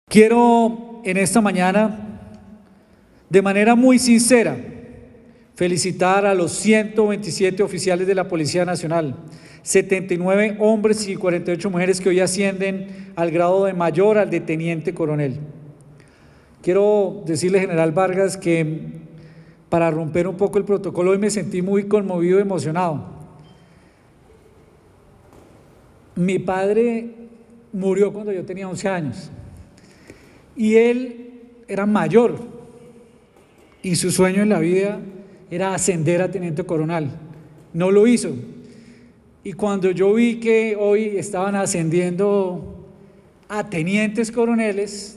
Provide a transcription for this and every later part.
Quiero en esta mañana, de manera muy sincera, felicitar a los 127 oficiales de la Policía Nacional, 79 hombres y 48 mujeres que hoy ascienden al grado de mayor, al de teniente coronel. Quiero decirle, general Vargas, que para romper un poco el protocolo hoy me sentí muy conmovido y emocionado. Mi padre murió cuando yo tenía 11 años y él era mayor y su sueño en la vida era ascender a teniente coronel. No lo hizo. Y cuando yo vi que hoy estaban ascendiendo a tenientes coroneles,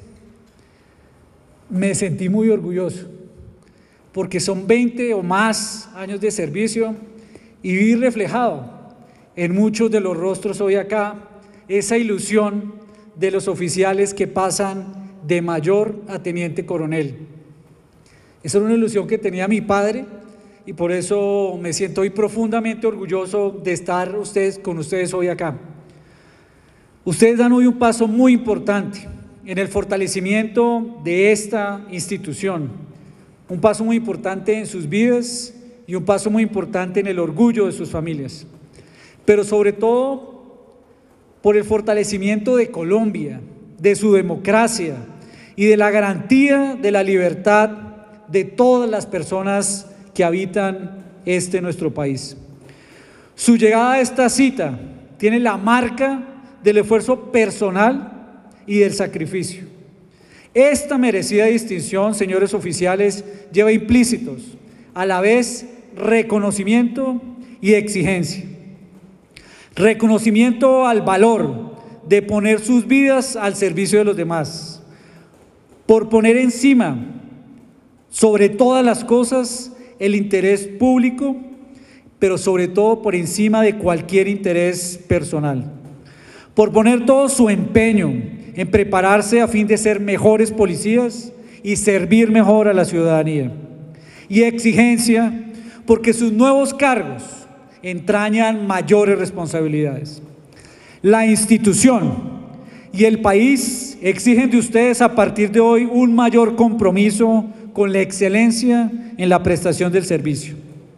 me sentí muy orgulloso, porque son 20 o más años de servicio y vi reflejado en muchos de los rostros hoy acá esa ilusión de los oficiales que pasan de mayor a teniente coronel. Esa era una ilusión que tenía mi padre y por eso me siento hoy profundamente orgulloso de estar con ustedes hoy acá. Ustedes dan hoy un paso muy importante en el fortalecimiento de esta institución, un paso muy importante en sus vidas y un paso muy importante en el orgullo de sus familias, pero sobre todo por el fortalecimiento de Colombia, de su democracia y de la garantía de la libertad de todas las personas que habitan nuestro país. Su llegada a esta cita tiene la marca del esfuerzo personal y del sacrificio. Esta merecida distinción, señores oficiales, lleva implícitos a la vez reconocimiento y exigencia. Reconocimiento al valor de poner sus vidas al servicio de los demás, por poner encima, sobre todas las cosas, el interés público, pero sobre todo por encima de cualquier interés personal, por poner todo su empeño en prepararse a fin de ser mejores policías y servir mejor a la ciudadanía, y exigencia porque sus nuevos cargos entrañan mayores responsabilidades. La institución y el país exigen de ustedes a partir de hoy un mayor compromiso con la excelencia en la prestación del servicio.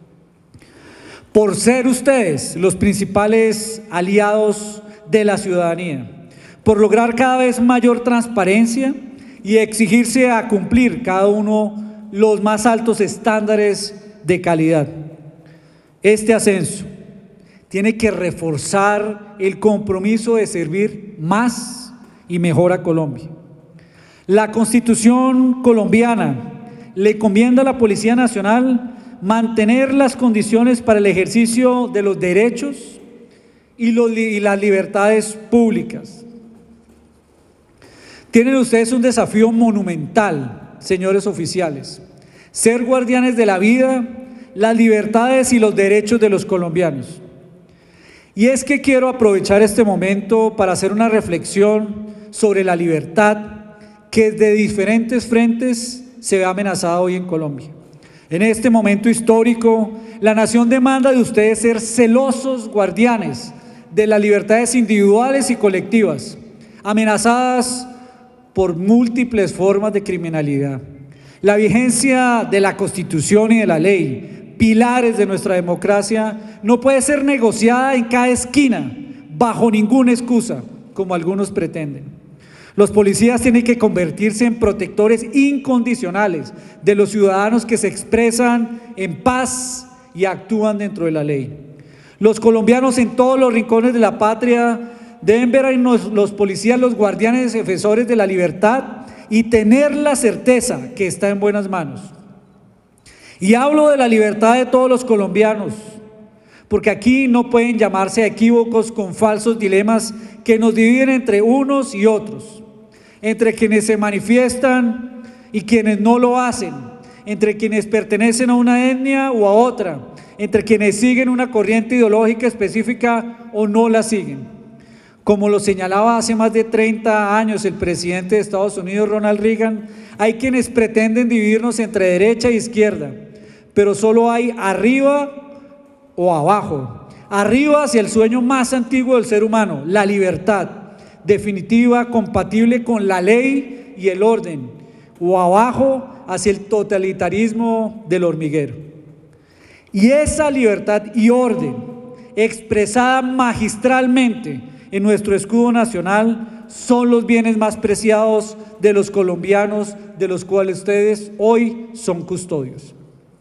Por ser ustedes los principales aliados de la ciudadanía, por lograr cada vez mayor transparencia y exigirse a cumplir cada uno los más altos estándares de calidad. Este ascenso tiene que reforzar el compromiso de servir más y mejor a Colombia. La Constitución colombiana le encomienda a la Policía Nacional mantener las condiciones para el ejercicio de los derechos y las libertades públicas. Tienen ustedes un desafío monumental, señores oficiales: ser guardianes de la vida, las libertades y los derechos de los colombianos. Y es que quiero aprovechar este momento para hacer una reflexión sobre la libertad que desde diferentes frentes se ve amenazada hoy en Colombia. En este momento histórico, la nación demanda de ustedes ser celosos guardianes de las libertades individuales y colectivas, amenazadas por múltiples formas de criminalidad. La vigencia de la Constitución y de la ley, pilares de nuestra democracia, no puede ser negociada en cada esquina, bajo ninguna excusa, como algunos pretenden. Los policías tienen que convertirse en protectores incondicionales de los ciudadanos que se expresan en paz y actúan dentro de la ley. Los colombianos en todos los rincones de la patria deben ver en los policías los guardianes defensores de la libertad y tener la certeza que está en buenas manos. Y hablo de la libertad de todos los colombianos, porque aquí no pueden llamarse a equívocos con falsos dilemas que nos dividen entre unos y otros, entre quienes se manifiestan y quienes no lo hacen, entre quienes pertenecen a una etnia o a otra, entre quienes siguen una corriente ideológica específica o no la siguen. Como lo señalaba hace más de 30 años el presidente de Estados Unidos, Ronald Reagan, hay quienes pretenden dividirnos entre derecha e izquierda, pero solo hay arriba o abajo. Arriba hacia el sueño más antiguo del ser humano, la libertad, definitiva, compatible con la ley y el orden, o abajo hacia el totalitarismo del hormiguero. Y esa libertad y orden, expresada magistralmente en nuestro escudo nacional, son los bienes más preciados de los colombianos, de los cuales ustedes hoy son custodios.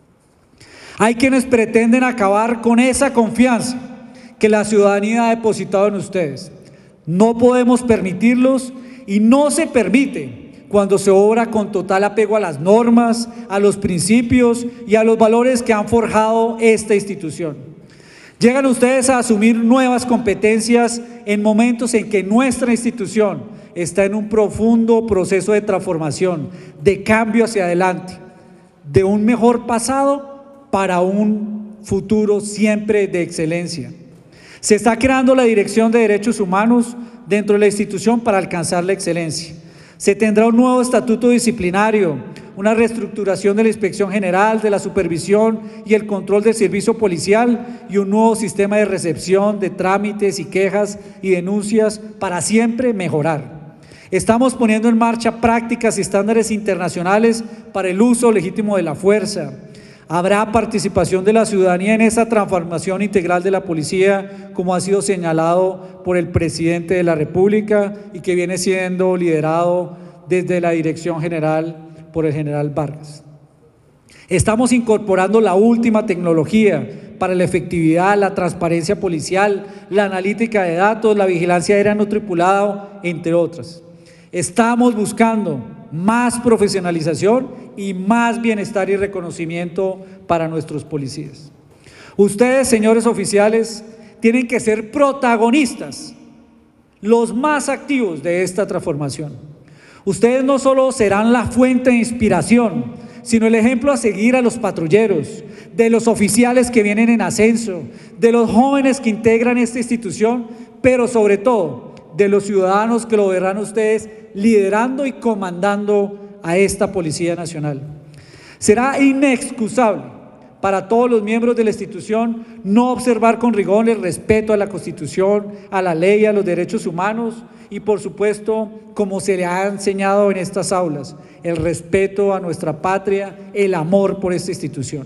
Hay quienes pretenden acabar con esa confianza que la ciudadanía ha depositado en ustedes. No podemos permitirlos, y no se permite cuando se obra con total apego a las normas, a los principios y a los valores que han forjado esta institución. Llegan ustedes a asumir nuevas competencias en momentos en que nuestra institución está en un profundo proceso de transformación, de cambio hacia adelante, de un mejor pasado para un futuro siempre de excelencia. Se está creando la Dirección de Derechos Humanos dentro de la institución para alcanzar la excelencia. Se tendrá un nuevo estatuto disciplinario, una reestructuración de la Inspección General, de la supervisión y el control del servicio policial y un nuevo sistema de recepción de trámites y quejas y denuncias para siempre mejorar. Estamos poniendo en marcha prácticas y estándares internacionales para el uso legítimo de la fuerza. Habrá participación de la ciudadanía en esa transformación integral de la policía, como ha sido señalado por el presidente de la República y que viene siendo liderado desde la Dirección General por el general Vargas. Estamos incorporando la última tecnología para la efectividad, la transparencia policial, la analítica de datos, la vigilancia aérea no tripulada, entre otras. Estamos buscando más profesionalización y más bienestar y reconocimiento para nuestros policías. Ustedes, señores oficiales, tienen que ser protagonistas, los más activos de esta transformación. Ustedes no solo serán la fuente de inspiración, sino el ejemplo a seguir a los patrulleros, de los oficiales que vienen en ascenso, de los jóvenes que integran esta institución, pero sobre todo de los ciudadanos que lo verán ustedes liderando y comandando a esta Policía Nacional. Será inexcusable para todos los miembros de la institución no observar con rigor el respeto a la Constitución, a la ley, a los derechos humanos y, por supuesto, como se le ha enseñado en estas aulas, el respeto a nuestra patria, el amor por esta institución.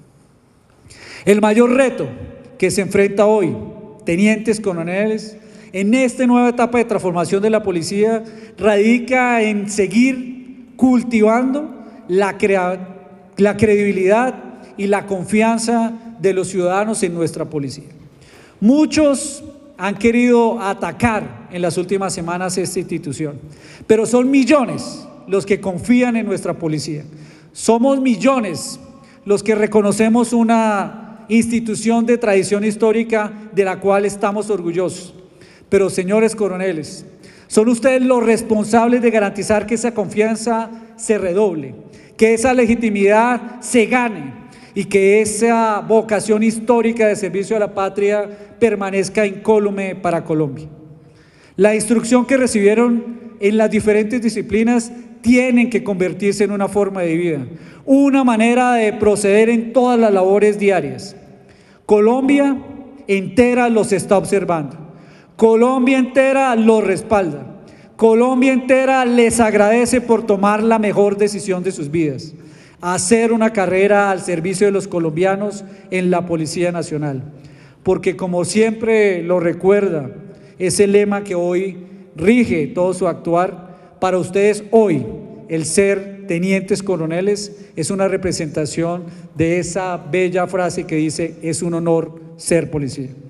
El mayor reto que se enfrenta hoy, tenientes coroneles, en esta nueva etapa de transformación de la policía, radica en seguir cultivando la credibilidad y la confianza de los ciudadanos en nuestra policía. Muchos han querido atacar en las últimas semanas esta institución, pero son millones los que confían en nuestra policía. Somos millones los que reconocemos una institución de tradición histórica de la cual estamos orgullosos. Pero, señores coroneles, son ustedes los responsables de garantizar que esa confianza se redoble, que esa legitimidad se gane y que esa vocación histórica de servicio a la patria permanezca incólume para Colombia. La instrucción que recibieron en las diferentes disciplinas tienen que convertirse en una forma de vida, una manera de proceder en todas las labores diarias. Colombia entera los está observando. Colombia entera los respalda. Colombia entera les agradece por tomar la mejor decisión de sus vidas, hacer una carrera al servicio de los colombianos en la Policía Nacional. Porque, como siempre lo recuerda, ese lema que hoy rige todo su actuar, para ustedes hoy el ser tenientes coroneles es una representación de esa bella frase que dice: es un honor ser policía.